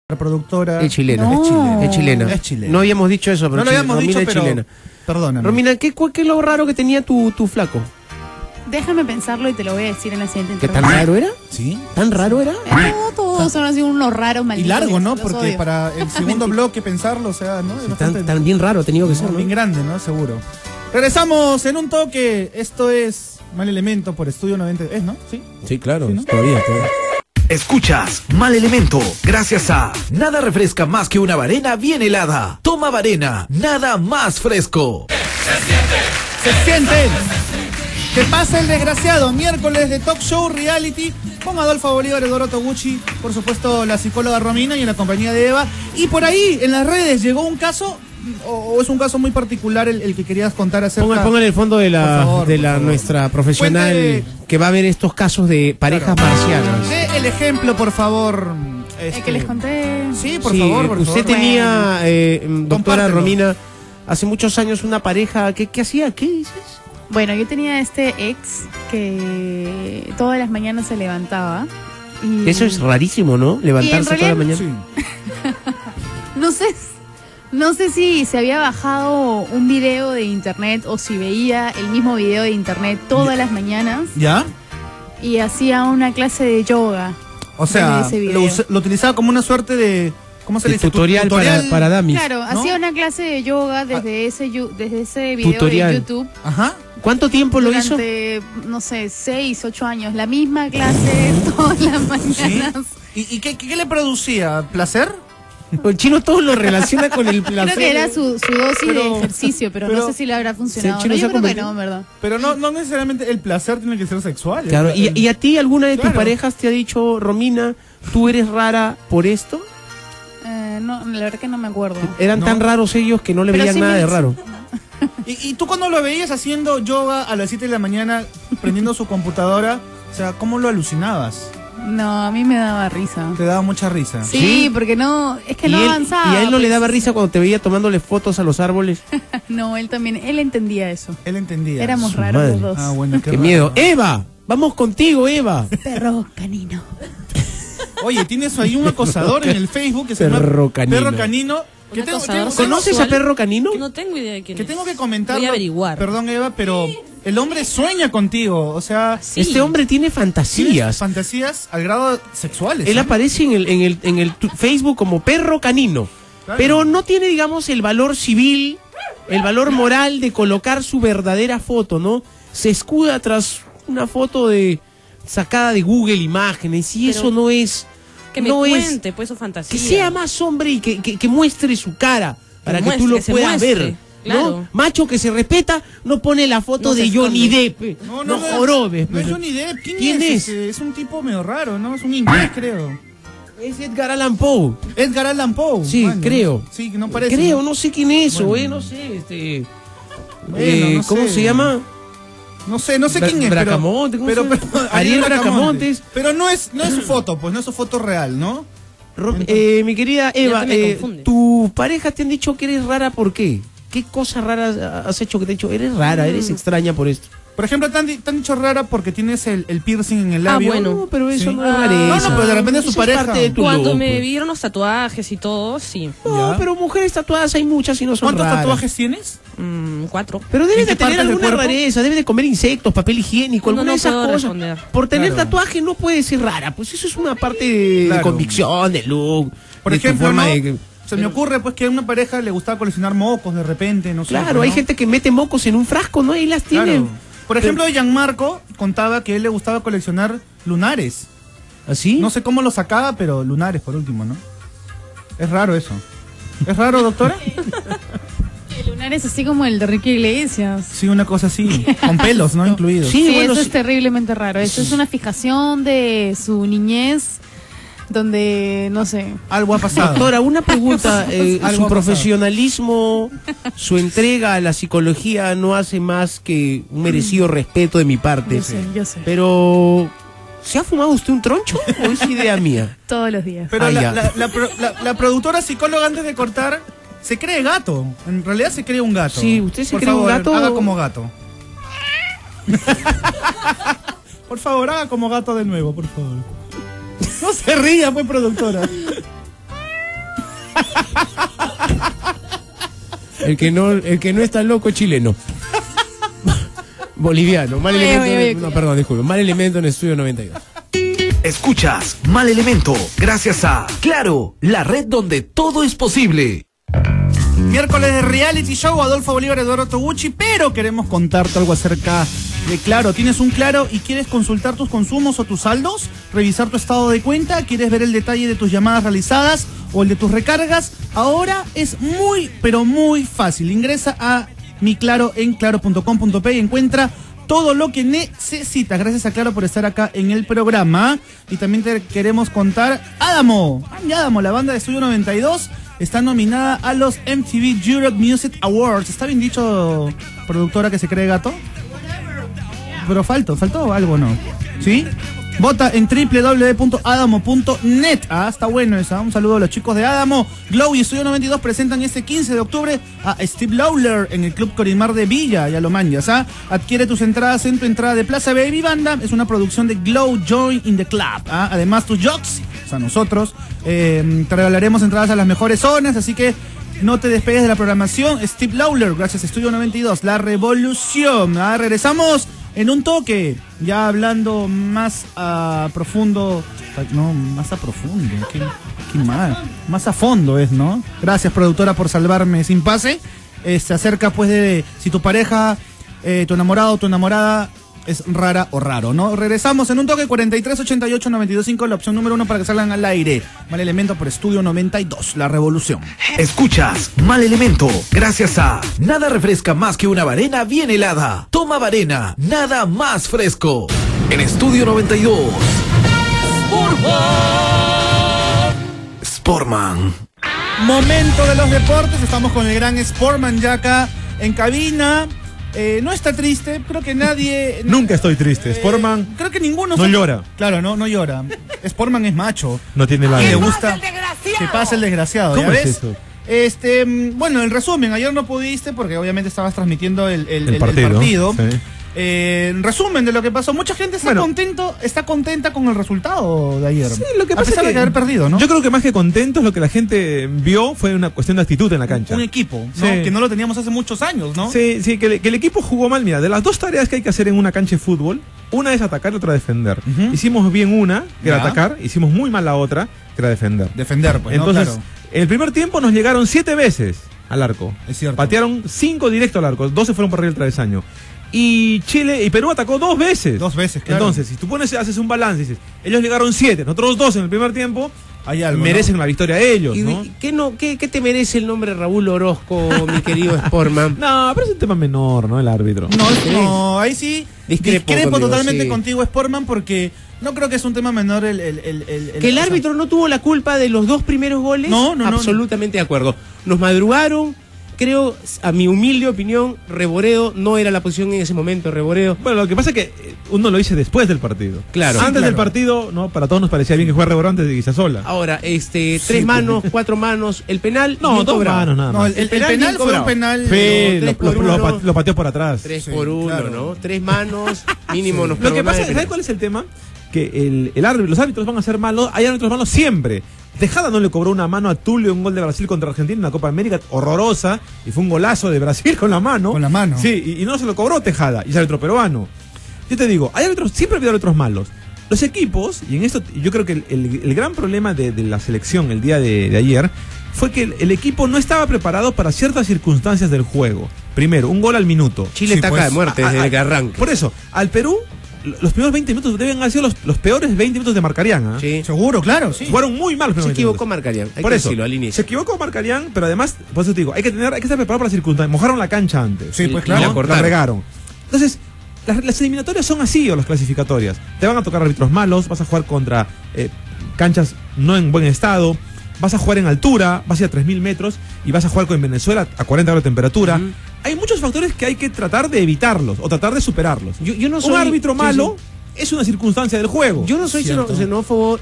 productora. Es chilena. No. Es chilena. Es chilena. No habíamos dicho eso, pero No lo habíamos Romina dicho, es pero chilena. Perdóname. Romina, ¿qué es lo raro que tenía tu flaco? Déjame pensarlo y te lo voy a decir en la siguiente ¿Qué tan entrevista. raro era? ¿Sí? ¿Tan raro era? No, todos son así unos raros Y malditos. largo, ¿no? los Porque odio. para el segundo bloque pensarlo, o sea, ¿no? Es bastante- Tan bien raro ha tenido que ser, ¿no? bien grande, ¿no? Seguro. Regresamos en un toque. Esto es Mal Elemento por Estudio 90. ¿Es, no? ¿Sí? Sí, claro, Sí, ¿no? todavía. Escuchas Mal Elemento gracias a nada refresca más que una Varena bien helada. Toma Varena, nada más fresco. Se sienten. Que pasa el desgraciado. Miércoles de Talk Show Reality con Adolfo Bolívar, Eduardo Toguchi, por supuesto la psicóloga Romina y en la compañía de Eva. Y por ahí en las redes llegó un caso, o es un caso muy particular el que querías contar acerca. Pongan el fondo de Por favor, nuestra profesional Cuente- que va a ver estos casos de parejas marcianas. Dé el ejemplo, por favor. El que les conté. Sí, por Sí, favor, por usted favor. tenía, doctora Compártelo. Romina, hace muchos años una pareja. ¿Qué hacía? ¿Qué dices? Bueno, yo tenía este ex que todas las mañanas se levantaba. Y Eso es rarísimo, ¿no? Levantarse toda la realidad- mañana. Sí. No sé si se había bajado un video de internet o si veía el mismo video de internet todas las mañanas ¿Ya? y hacía una clase de yoga. O sea, Desde ese video. lo utilizaba como una suerte de. ¿Cómo se le El dice? tutorial para damis. Claro, ¿no? hacía una clase de yoga desde ese video Tutorial. de YouTube. Ajá. ¿Cuánto tiempo lo hizo? Durante, no sé, 6, 8 años. La misma clase todas las mañanas. ¿Sí? ¿Y qué le producía? ¿Placer? El chino todo lo relaciona con el placer. Creo que era su dosis Pero- de ejercicio, pero no sé si le habrá funcionado. chino No, se yo ha creo que convertido- no, en verdad. Pero no necesariamente el placer tiene que ser sexual. Claro, ¿y a ti alguna de tus Claro. parejas te ha dicho, Romina, tú eres rara por esto? No, la verdad que no me acuerdo. Eran No. tan raros ellos que no le Pero veían sí nada me de dice- raro. ¿Y tú cuando lo veías haciendo yoga a las 7 de la mañana, prendiendo su computadora, o sea, cómo lo alucinabas? No, a mí me daba risa. Te daba mucha risa. Sí, ¿Sí? porque no, es que no y avanzaba. y a él no le pues. daba risa cuando te veía tomándole fotos a los árboles. No, él también, él entendía eso. Él entendía. Éramos Su raros madre. los dos. Ah, bueno, ¡Qué raro. miedo! ¡Eva! ¡Vamos contigo, Eva! Perro canino. Oye, tienes ahí un acosador en el Facebook que se llama Perro Canino. Perro Canino. Que Un tengo, acosador tengo- ¿Conoces a sexual. Perro Canino? No tengo idea de quién que es. tengo que comentarlo. Voy a averiguar. Perdón, Eva, pero el hombre sueña contigo. O sea, Sí. Este hombre tiene tienes fantasías. fantasías al grado sexuales. Él ¿no? aparece en el Facebook como Perro Canino. Claro. Pero no tiene, digamos, el valor civil, el valor moral de colocar su verdadera foto, ¿no? Se escuda tras una foto sacada de Google Imágenes y Pero eso no es... Que me no es- cuente, pues, su fantasía. que sea más hombre y que muestre su cara para que muestre, tú lo que se puedas muestre, ver. ¿no? claro. Macho que se respeta no pone la foto No de se Johnny esconde. Depp. No, No, no, no, jorobes. No es pero- Johnny Depp. ¿Quién es? es? Es un tipo medio raro, ¿no? Es un inglés, creo. Es Edgar Allan Poe. Edgar Allan Poe. Sí, mano. creo. Sí, no parece. Creo, no sé quién es, Bueno. no sé, Bueno, no ¿cómo sé. se llama? No sé quién es. Bracamonte, ¿cómo se llama? Ariel Bracamontes. Pero no es su foto, pues no es su foto real, ¿no? Mi querida Eva, Ya me confunde. ¿tu pareja te han dicho que eres rara por qué? ¿Qué cosas raras has hecho que te han dicho? Eres rara, eres extraña por esto. Por ejemplo, te han dicho rara porque tienes el piercing en el labio. bueno. No, pero eso Sí. no es rareza. No, pero de repente su Eso es pareja. parte de tu Cuando look, me pues. vieron los tatuajes y todo, sí. No, Ya. pero mujeres tatuadas hay muchas y no son ¿Cuántos raras. tatuajes tienes? 4. Pero ¿En debes qué de tener partes del alguna cuerpo? rareza, debes de comer insectos, papel higiénico, No, alguna no de esas puedo cosas. responder. Por tener Claro. tatuaje no puede ser rara, pues eso es una parte de Claro. convicción, de look, Por de tu ejemplo, forma ¿no? de... Se me ocurre pues que a una pareja le gustaba coleccionar mocos de repente, no sé. Claro, pues, hay ¿no? gente que mete mocos en un frasco, ¿no? Y las Claro. tiene. Por ejemplo, Gianmarco contaba que a él le gustaba coleccionar lunares. ¿Así? No sé cómo lo sacaba, pero lunares por último, ¿no? Es raro eso. ¿Es raro, doctora? El lunar es así como el de Enrique Iglesias. Sí, una cosa así, con pelos, ¿no? Incluidos. Sí, Sí, bueno, eso sí. es terriblemente raro. Eso es una fijación de su niñez, donde, no sé. Algo ha pasado. Doctora, una pregunta. Algo Su ha pasado. profesionalismo, su entrega a la psicología no hace más que un merecido respeto de mi parte. Yo sé. Pero, ¿se ha fumado usted un troncho o es idea mía? Todos los días. Pero Ah, la, ya. la productora psicóloga, antes de cortar, se cree gato. En realidad se cree un gato. Sí, ¿usted se Por cree un favor, gato haga o- como gato. Por favor, haga como gato de nuevo, por favor. No se ría, pues, productora. El que no está loco es chileno. Boliviano. Mal elemento. No, perdón, disculpe. Mal elemento en Estudio 92. Escuchas Mal Elemento gracias a Claro, la red donde todo es posible. Miércoles de reality show, Adolfo Bolívar, Eduardo Toguchi, pero queremos contarte algo acerca de Claro. ¿Tienes un Claro y quieres consultar tus consumos o tus saldos? ¿Revisar tu estado de cuenta? ¿Quieres ver el detalle de tus llamadas realizadas o el de tus recargas? Ahora es muy, pero muy fácil. Ingresa a Mi Claro en claro.com.pe y encuentra todo lo que necesitas. Gracias a Claro por estar acá en el programa. Y también te queremos contar, Adamo, la banda de Estudio 92 está nominada a los MTV Europe Music Awards. ¿Está bien dicho, productora que se cree gato? Pero faltó algo, ¿no? ¿Sí? Vota en www.adamo.net. Ah, está bueno eso. Un saludo a los chicos de Adamo. Glow y Estudio 92 presentan este 15 de octubre a Steve Lawler en el Club Corimar de Villa. Ya lo manjas, ¿ah? Adquiere tus entradas en tu entrada de Plaza Baby Banda. Es una producción de Glow Join in the Club. ¿Ah? Además, tus jocks, o sea, nosotros, te regalaremos entradas a las mejores zonas. Así que no te despegues de la programación. Steve Lawler, gracias a Estudio 92. La revolución. ¿Ah? Regresamos en un toque, ya hablando más a profundo, no, más a profundo, qué mal, más a fondo es, ¿no? Gracias, productora, por salvarme sin pase. Se acerca pues de si tu pareja, tu enamorado o tu enamorada es rara o raro, ¿no? Regresamos en un toque. 4388-925, la opción número 1 para que salgan al aire. Mal Elemento por Estudio 92, la revolución. Escuchas Mal Elemento gracias a Nada refresca más que una Varena bien helada. Toma Varena, nada más fresco. En Estudio 92, Sportman. Momento de los deportes, estamos con el gran Sportman ya acá en cabina. No está triste, creo que nadie... Nunca estoy triste. Sportman creo que ninguno... no llora. Claro, no llora. Sportman es macho. No tiene la... Y le gusta que pase el desgraciado. ¿Cómo ¿ya es ves? eso? Bueno, en resumen, ayer no pudiste porque obviamente estabas transmitiendo el partido. Sí. En resumen de lo que pasó, mucha gente está contenta con el resultado de ayer. Sí, lo que a pasa pesar es de haber perdido, ¿no? Yo creo que más que contentos, lo que la gente vio fue una cuestión de actitud en la cancha. Un equipo, ¿no? Sí. Que no lo teníamos hace muchos años, ¿no? Sí, que el equipo jugó mal. Mira, de las dos tareas que hay que hacer en una cancha de fútbol, una es atacar y otra defender. Hicimos bien una, que era atacar, hicimos muy mal la otra, que era defender. Defender, pues, entonces, ¿no? Claro. el primer tiempo nos llegaron 7 veces al arco. Es cierto. Patearon 5 directo al arco, 2 se fueron por arriba del travesaño. Y Chile y Perú atacó 2 veces. 2 veces, claro. Entonces, si tú haces un balance y dices, ellos llegaron 7, nosotros 2 en el primer tiempo, hay algo, merecen ¿no? la victoria ellos, ¿no? ¿Qué te merece el nombre Raúl Orozco, mi querido Sportman? No, pero es un tema menor, ¿no? El árbitro. No, ahí sí discrepo contigo, totalmente sí. contigo, Sportman, porque no creo que es un tema menor que el árbitro no tuvo la culpa de los 2 primeros goles. No, absolutamente de acuerdo. Nos madrugaron. Creo, a mi humilde opinión, Reboredo no era la posición en ese momento, Reboredo. Bueno, lo que pasa es que uno lo hice después del partido. Claro. Antes claro. del partido, no, para todos nos parecía bien que jugara Reboredo antes de Guisasola. Ahora, 3 manos, 4 manos, el penal. No, 2 manos nada No, más. el penal fue un penal. Sí, tres por uno. lo pateó por atrás. 3 Sí, por 1, claro. ¿no? 3 manos, mínimo nos Lo que perdonaba pasa el es, penal. ¿sabes cuál es el tema? Que los árbitros van a ser malos, hay árbitros malos siempre. Tejada no le cobró una mano a Tulio en un gol de Brasil contra Argentina en una Copa América horrorosa, y fue un golazo de Brasil con la mano. Con la mano. Sí, y no se lo cobró Tejada, y es árbitro peruano. Yo te digo, siempre ha habido árbitros malos. Los equipos, y en esto yo creo que el gran problema de la selección el día de ayer fue que el equipo no estaba preparado para ciertas circunstancias del juego. Primero, un gol al minuto. Chile está acá de muerte desde que arranca. Por eso, al Perú, los primeros 20 minutos deben haber sido los peores 20 minutos de Marcarián. ¿Ah? Sí. Seguro, claro, sí. Fueron muy mal los Se primeros 20 equivocó minutos. Marcarián, hay Por que eso, decirlo al inicio. se equivocó Marcarián, pero además, por eso te digo, hay que estar preparado para las circunstancias. Mojaron la cancha antes. Sí, pues Y claro. la La cortaron. regaron. Entonces, las eliminatorias son así, o las clasificatorias. Te van a tocar árbitros malos, vas a jugar contra canchas no en buen estado, vas a jugar en altura, vas a ir a 3.000 metros y vas a jugar con Venezuela a 40 grados de temperatura. Hay muchos factores que hay que tratar de evitarlos o tratar de superarlos. Yo no soy, un árbitro sí, malo sí. es una circunstancia del juego. Yo no soy xenófobo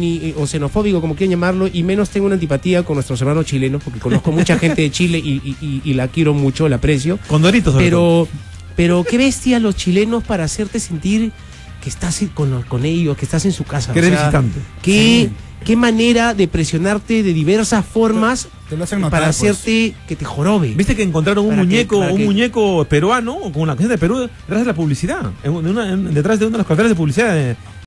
o xenofóbico, como quieran llamarlo, y menos tengo una antipatía con nuestros hermanos chilenos, porque conozco mucha gente de Chile y la quiero mucho, la aprecio. Con Doritos, sobre todo. Pero qué bestia los chilenos para hacerte sentir que estás con ellos, que estás en su casa. Que eres visitante. Qué qué manera de presionarte de diversas formas Te lo hacen notar, para pues. hacerte que te jorobe. ¿Viste que encontraron un ¿Para qué? muñeco, ¿Para un qué? muñeco peruano con la camiseta de Perú detrás de la publicidad? Detrás de uno de los carteles de publicidad